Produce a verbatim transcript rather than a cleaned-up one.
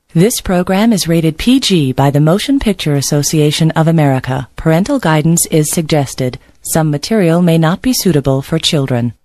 This program is rated P G by the Motion Picture Association of America. Parental guidance is suggested. Some material may not be suitable for children.